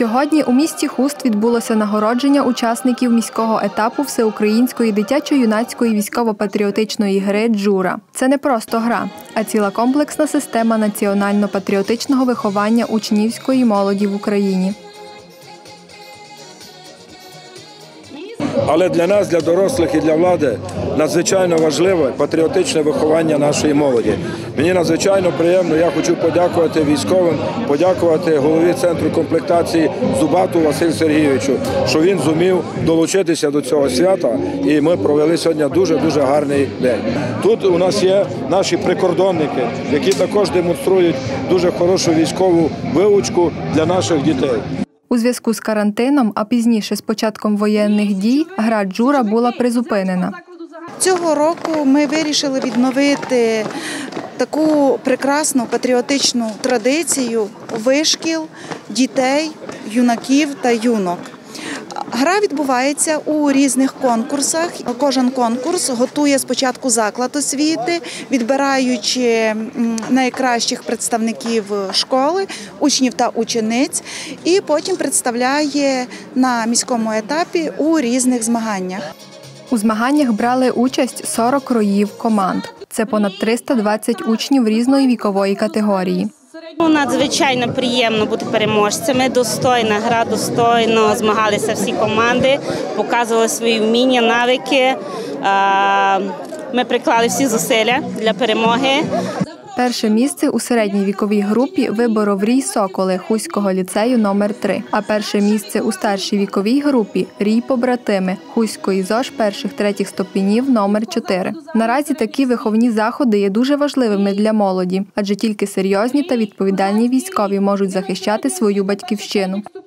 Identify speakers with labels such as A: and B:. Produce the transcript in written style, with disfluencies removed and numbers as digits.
A: Сьогодні у місті Хуст відбулося нагородження учасників міського етапу всеукраїнської дитячо-юнацької військово-патріотичної гри «Джура». Це не просто гра, а ціла комплексна система національно-патріотичного виховання учнівської молоді в Україні.
B: Але для нас, для дорослих і для влади, надзвичайно важливе патріотичне виховання нашої молоді. Мені надзвичайно приємно, я хочу подякувати військовим, подякувати голові центру комплектації Зубату Василю Сергійовичу, що він зумів долучитися до цього свята, і ми провели сьогодні дуже-дуже гарний день. Тут у нас є наші прикордонники, які також демонструють дуже хорошу військову вивчку для наших дітей.
A: У зв'язку з карантином, а пізніше з початком воєнних дій, гра «Джура» була призупинена.
C: Цього року ми вирішили відновити таку прекрасну патріотичну традицію вишкіл дітей, юнаків та юнок. Гра відбувається у різних конкурсах. Кожен конкурс готує спочатку заклад освіти, відбираючи найкращих представників школи, учнів та учениць, і потім представляє на міському етапі у різних змаганнях.
A: У змаганнях брали участь 40 роїв команд. Це понад 320 учнів різної вікової категорії.
D: Надзвичайно приємно бути переможцями, достойна гра, достойно змагалися всі команди, показували свої вміння, навики. Ми приклали всі зусилля для перемоги.
A: Перше місце у середній віковій групі виборов рій «Соколи» Хуського ліцею номер 3, а перше місце у старшій віковій групі рій «Побратими» Хуської ЗОШ перших-третіх ступенів номер 4. Наразі такі виховні заходи є дуже важливими для молоді, адже тільки серйозні та відповідальні військові можуть захищати свою батьківщину.